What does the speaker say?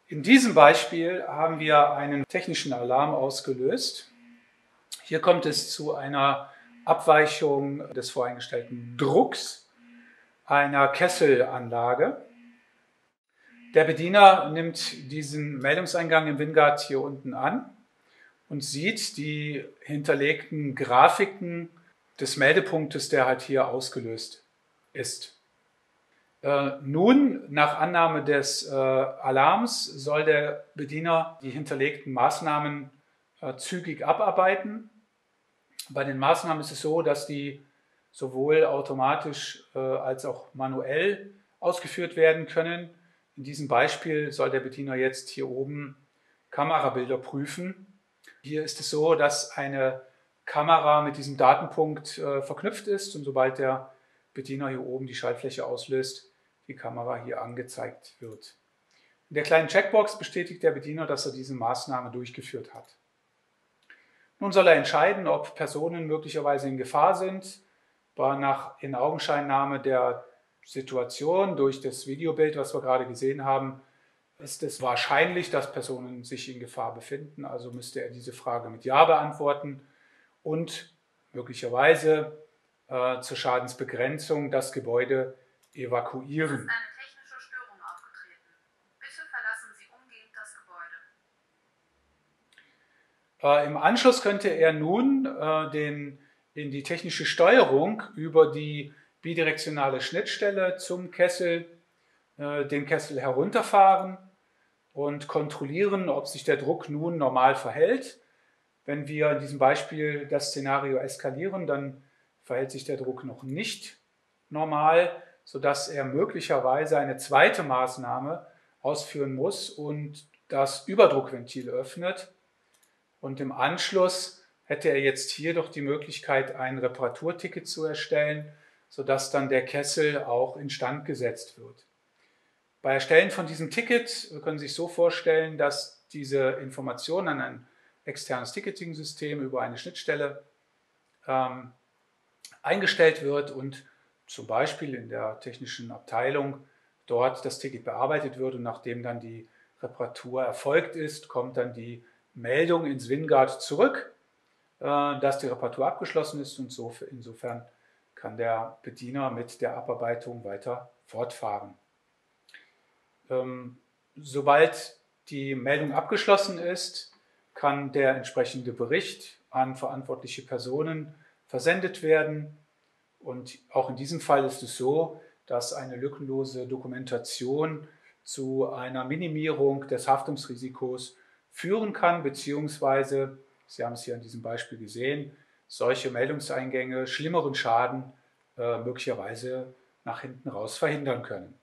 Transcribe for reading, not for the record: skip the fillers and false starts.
In diesem Beispiel haben wir einen technischen Alarm ausgelöst. Hier kommt es zu einer Abweichung des voreingestellten Drucks einer Kesselanlage. Der Bediener nimmt diesen Meldungseingang im WinGuard hier unten an und sieht die hinterlegten Grafiken des Meldepunktes, der halt hier ausgelöst ist. Nun, nach Annahme des Alarms, soll der Bediener die hinterlegten Maßnahmen zügig abarbeiten. Bei den Maßnahmen ist es so, dass die sowohl automatisch als auch manuell ausgeführt werden können. In diesem Beispiel soll der Bediener jetzt hier oben Kamerabilder prüfen. Hier ist es so, dass eine Kamera mit diesem Datenpunkt verknüpft ist und sobald der Bediener hier oben die Schaltfläche auslöst, die Kamera hier angezeigt wird. In der kleinen Checkbox bestätigt der Bediener, dass er diese Maßnahme durchgeführt hat. Nun soll er entscheiden, ob Personen möglicherweise in Gefahr sind. Nach Inaugenscheinnahme der Situation durch das Videobild, was wir gerade gesehen haben, ist es wahrscheinlich, dass Personen sich in Gefahr befinden. Also müsste er diese Frage mit Ja beantworten und möglicherweise zur Schadensbegrenzung das Gebäude evakuieren. Es ist eine technische Störung aufgetreten. Bitte verlassen Sie umgehend das Gebäude. Im Anschluss könnte er nun in die technische Steuerung über die bidirektionale Schnittstelle zum Kessel den Kessel herunterfahren und kontrollieren, ob sich der Druck nun normal verhält. Wenn wir in diesem Beispiel das Szenario eskalieren, dann verhält sich der Druck noch nicht normal, sodass er möglicherweise eine zweite Maßnahme ausführen muss und das Überdruckventil öffnet. Und im Anschluss hätte er jetzt hier doch die Möglichkeit, ein Reparaturticket zu erstellen, sodass dann der Kessel auch instand gesetzt wird. Bei Erstellen von diesem Ticket können Sie sich so vorstellen, dass diese Information an ein externes Ticketing-System über eine Schnittstelle eingestellt wird und zum Beispiel in der technischen Abteilung dort das Ticket bearbeitet wird und nachdem dann die Reparatur erfolgt ist, kommt dann die Meldung ins WinGuard zurück, dass die Reparatur abgeschlossen ist und insofern kann der Bediener mit der Abarbeitung weiter fortfahren. Sobald die Meldung abgeschlossen ist, kann der entsprechende Bericht an verantwortliche Personen versendet werden. Und auch in diesem Fall ist es so, dass eine lückenlose Dokumentation zu einer Minimierung des Haftungsrisikos führen kann, beziehungsweise, Sie haben es hier an diesem Beispiel gesehen, solche Meldungseingänge schlimmeren Schaden möglicherweise nach hinten raus verhindern können.